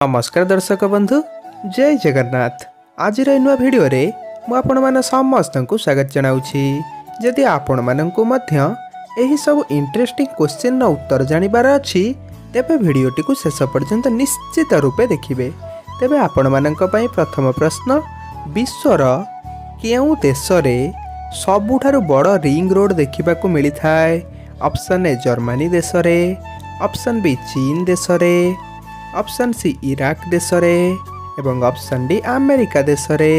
नमस्कार दर्शक बंधु, जय जगन्नाथ। आज नुआ भिडियो रे मु आपण मान समस्त को स्वागत जनाउछि। जदि आपण माननकु मध्य एही सब इंटरेस्टिंग क्वेश्चन नो उत्तर जानिबार अछि तेबे भिडियोटी को शेष पर्यंत निश्चित रूपे देखिबे। तेबे आपण माननक पई प्रथम प्रश्न, विश्वर केउ देश रे सबुठारु बड़ रिंग रोड देखिबाकू मिली थाए? ऑप्शन ए जर्मनी देश रे, ऑप्शन बी चीन देश रे, ऑप्शन सी इराक देश रे एवं ऑप्शन डी अमेरिका देश रे।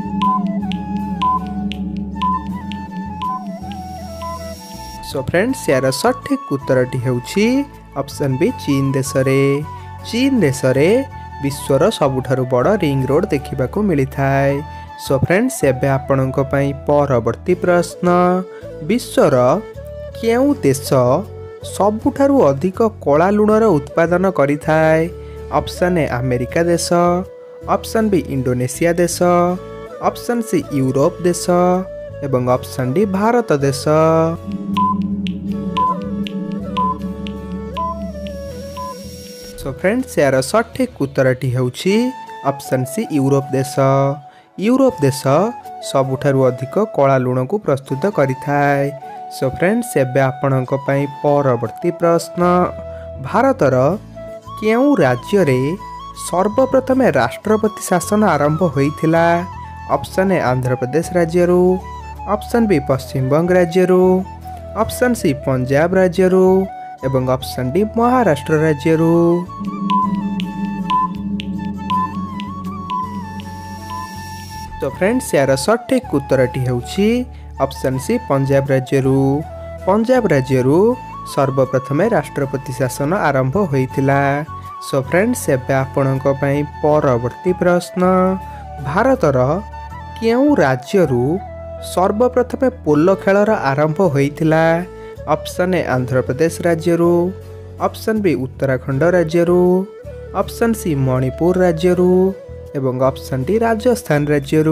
सो फ्रेंड्स, यार सठिक उत्तरटी हेउछि ऑप्शन बी चीन देश रे। चीन देश रे विश्वर सबुठारु बड़ रिंग रोड देखिबाकू मिली थाए। सो फ्रेंड्स, एबे आपणक पई परवर्ती प्रश्न, विश्वर केउ देश सबुठारु अधिक कला लुणर उत्पादन करिथाए? ऑप्शन ए अमेरिका देश, ऑप्शन बी इंडोनेशिया देश, ऑप्शन सी यूरोप देश एवं ऑप्शन डी भारत देश। सो फ्रेंड्स, यार सठिक उत्तरटी हेउछि ऑप्शन सी यूरोप देश। यूरोप देश सबुठारु अधिक कला लुण को प्रस्तुत करिथाए। सो फ्रेंड्स, एबे आपणक पई परवर्ती प्रश्न, भारतर केउ राज्य रे सर्वप्रथम राष्ट्रपति शासन आरंभ होइथिला? ऑप्शन ए आंध्र प्रदेश राज्य, ऑप्शन बी पश्चिम बंग राज्य, ऑप्शन सी पंजाब राज्य एवं ऑप्शन डी महाराष्ट्र राज्य। तो फ्रेंड्स, यार सठिक उत्तरटी हेउछि ऑप्शन सी पंजाब राज्य। पंजाब राज्य सर्वप्रथम राष्ट्रपति शासन आरंभ होइथिला। सो फ्रेंड्स, एबे आपणक पई परवर्ती प्रश्न, भारतर केउ राज्य सर्वप्रथम पोलो खेलर आरंभ होइथिला? ऑप्शन ए आंध्र प्रदेश राज्य, ऑप्शन बी उत्तराखंड राज्य, ऑप्शन सी मणिपुर राज्य एवं ऑप्शन डी राजस्थान राज्य।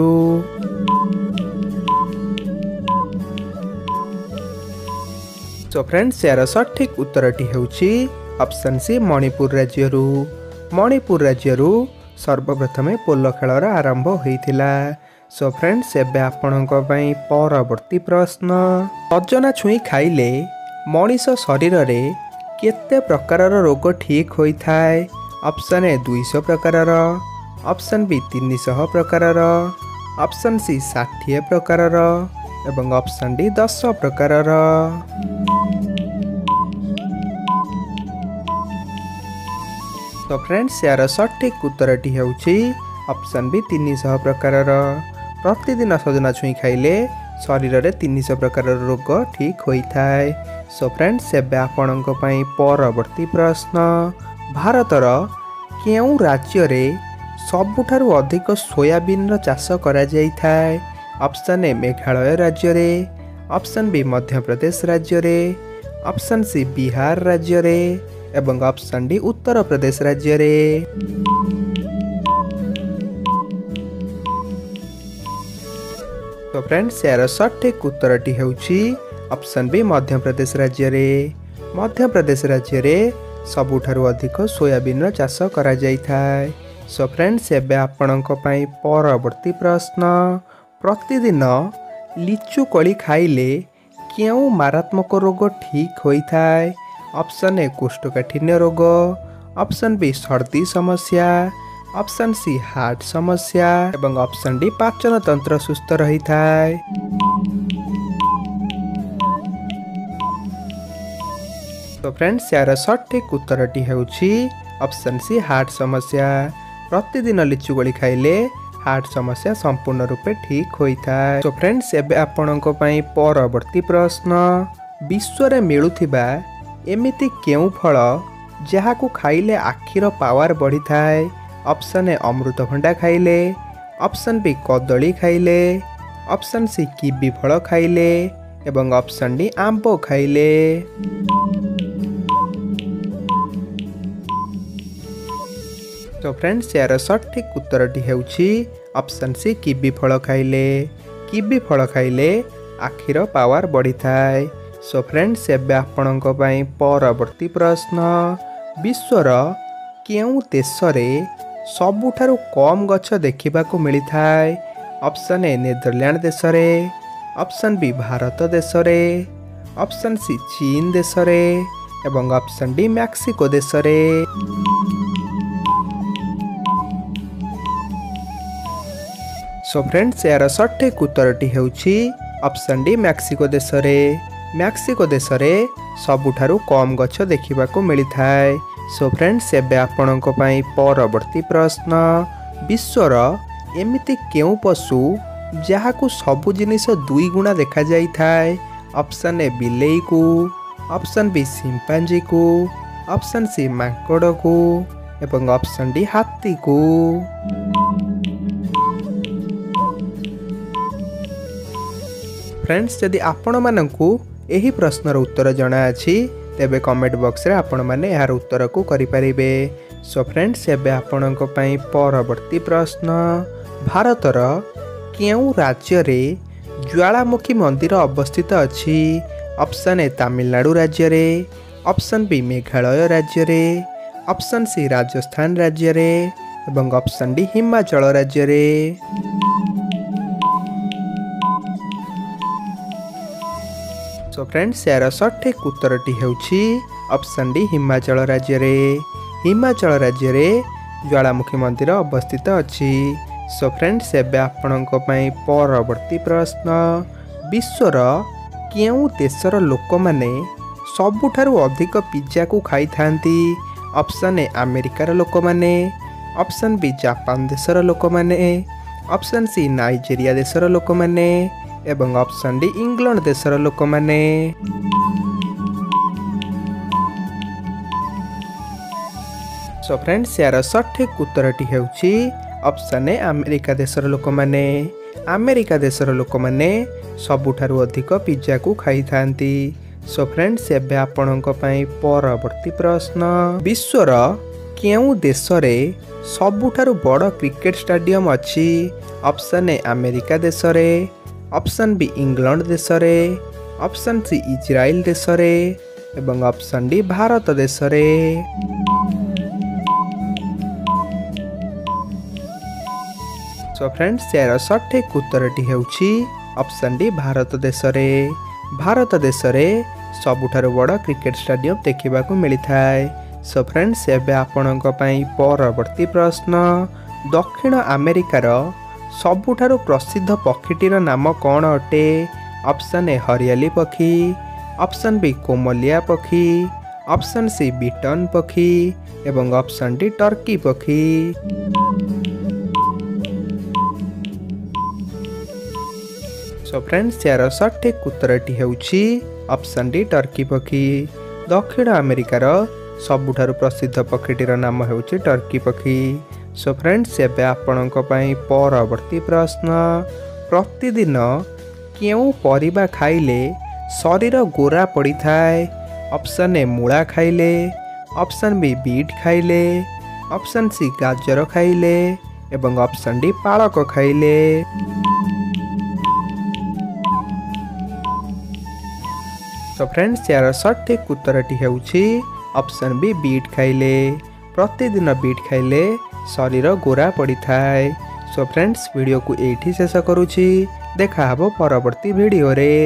सो फ्रेंड्स, यार सठिक उत्तरटी हेउछि ऑप्शन सी मणिपुर राज्य। मणिपुर राज्य सर्वप्रथम पोलो खेलर आरंभ होइथिला। सो फ्रेंड्स, एबे आपणक पई परवर्ती प्रश्न, सजना छुई खाइले मनीष शरीर रे केते प्रकारर रोग ठीक होइथाए? ऑप्शन ए 200 प्रकारर, ऑप्शन बी 300 प्रकारर, ऑप्शन सी 60 प्रकारर एवं ऑप्शन डी 10 प्रकारर। तो फ्रेंड्स, यार सठिक उत्तरटी हेउछि ऑप्शन बी 300 प्रकारर। प्रतिदिन सजना छुई खाइले शरीर रे 300 प्रकारर रोग ठीक होइथाए। सो फ्रेंड्स, एबे आपणक पई परवर्ती प्रश्न, भारतर केउ राज्य रे सबुठारु अधिक सोयाबीन चाष करा जाइथाए? ऑप्शन ए मेघालय राज्य रे, ऑप्शन बी मध्य प्रदेश राज्य रे, ऑप्शन सी बिहार राज्य रे एवं ऑप्शन डी उत्तर प्रदेश राज्य रे। तो फ्रेंड्स, यार सठिक उत्तरटी हेउछि ऑप्शन बी मध्य प्रदेश राज्य रे। मध्य प्रदेश राज्य रे सबुठारु अधिक सोयाबीन चाष करा जाइथाए। सो फ्रेंड्स, एबे आपणक पई परवर्ती प्रश्न, प्रतिदिन लिचु कली खाइले केउ मारात्मक रोग ठीक होइथाए? ऑप्शन ए कोष्ठकाठिन्य रोग, ऑप्शन बी सर्दी समस्या, ऑप्शन सी हार्ट समस्या एवं ऑप्शन डी पाचन तंत्र सुस्थ रही थाए। तो फ्रेंड्स, यार सठिक उत्तरटी हेउछि ऑप्शन सी हार्ट समस्या। प्रतिदिन लिचु गोली खाइले हार्ट समस्या संपूर्ण रूपे ठीक होइथाए। तो फ्रेंड्स, एबे आपणक पई परवर्ती प्रश्न, विश्व रे मिलुथिबा एमिति केउ फल जहाकू खाइले आखिर पावर बढ़ी थाए? ऑप्शन ए अमृतभंडा खाइले, ऑप्शन बी कदली खाइले, ऑप्शन सी किवी फल खाइले एवं ऑप्शन डी आंब खाइले। तो फ्रेंड्स, यार सठिक उत्तरटी हेउछि ऑप्शन सी किवी फल खाइले। किवी फल खाइले आखिर पावर बढ़ी थाए। सो फ्रेंड्स, एबे आपणक पई परवर्ती प्रश्न, विश्वर केउं देशरे सबुठारु कम गछ देखिबाकू मिलिथाय। ऑप्शन ए नेदरलैंड देशरे, ऑप्शन बी भारत देशरे, ऑप्शन सी चीन देशरे एवं ऑप्शन डी मैक्सिको देशरे। सो फ्रेंड्स यार सठिक उत्तरटी हेउछि ऑप्शन डी मैक्सिको देशरे। मैक्सिको देशरे सबुठारु कम गछ देखिबाकू मिलिथाय। सो फ्रेंड्स एबे आपणको पई परवर्ती प्रश्न, विश्वर एमिति केउ पशु जहाकू सबु जिनिस दुई गुणा देखा जाई थाए। ऑप्शन ए बिलेई को, ऑप्शन बी सिंपांजी को, ऑप्शन सी मांकड़ को एवं ऑप्शन डी हाथी को। फ्रेंड्स यदि आपण मानकू एही प्रश्नर उत्तर जଣା अछि तेबे कमेंट बॉक्स रे आपण माने यार उत्तर को करि परिबे। सो फ्रेंड्स एबे आपणको पई परवर्ती प्रश्न, भारतर केउ राज्य रे ज्वालामुखी मंदिर अवस्थित अछि। ऑप्शन ए तमिलनाडु राज्य रे, ऑप्शन बी मेघालय राज्य रे, ऑप्शन सी राजस्थान राज्य रे एवं ऑप्शन डी हिमाचल राज्य रे। सो फ्रेंड्स यार सठिक उत्तरटी हेउछि ऑप्शन डी हिमाचल राज्य रे। हिमाचल राज्य रे ज्वालामुखी मंदिर अवस्थित अछि। सो फ्रेंड्स एबे आपणको पई परवर्ती प्रश्न, विश्वर केउ देशर लोक माने सबुठारु अधिक पिज्जा को खाई थांती। ऑप्शन ए अमेरिकार लोक माने, ऑप्शन बी जापान देशर लोक माने, ऑप्शन सी नाइजेरिया देशर लोक माने एवं ऑप्शन डी इंग्लैंड देशर लोक माने। सो फ्रेंड्स यार सठिक उत्तरटी हेउछि ऑप्शन ए अमेरिका देशर लोक माने। अमेरिका देशर लोक माने सबुठारु अधिक पिज्जा को खाई थांती। सो फ्रेंड्स एबे आपणको पई परवर्ती प्रश्न, विश्वर केउ देशरे सबुठारु बड़ क्रिकेट स्टेडियम अछि। ऑप्शन ए अमेरिका देशरे, ऑप्शन बी इंग्लैंड देशरे, ऑप्शन सी इजराइल देशरे एवं ऑप्शन डी भारत देशरे। सो फ्रेंड्स यार सठिक उत्तरटी हेउछि ऑप्शन डी भारत देशरे। भारत देशरे सबुठारु बड़ क्रिकेट स्टेडियम देखिबाकू मिलिथाय। सो फ्रेंड्स एबे आपणको पई परवर्ती प्रश्न, दक्षिण अमेरिकार सबुठारु प्रसिद्ध पक्षीटीर नाम कौन अटे। ऑप्शन ए हरियाली पक्षी, ऑप्शन बी कोमलिया पक्षी, ऑप्शन सी बिटन पक्षी एवं ऑप्शन डी टर्की पक्षी। सो फ्रेंड्स यार सठिक उत्तरटी हेउछि ऑप्शन डी टर्की पक्षी। दक्षिण अमेरिकार सबुठारु प्रसिद्ध पक्षीटीर नाम हेउछि टर्की पक्षी। सो फ्रेंड्स एबे आपणको पई परवर्ती प्रश्न, प्रतिदिन केउ परिबा खाइले शरीर गोरा पड़ी थाए। ऑप्शन ए मूला खाइले, ऑप्शन बी बीट खाइले, ऑप्शन सी गाजर खाइले एवं ऑप्शन डी पालक खाइले। तो फ्रेंड्स यार सठिक उत्तरटी हेउछि ऑप्शन बी बीट खाइले। प्रतिदिन बीट खाइले शरीर गोरा पड़ी थाए। सो फ्रेंड्स वीडियो को एठी शेष करूछि। देखा हबो परवर्ती वीडियो रे।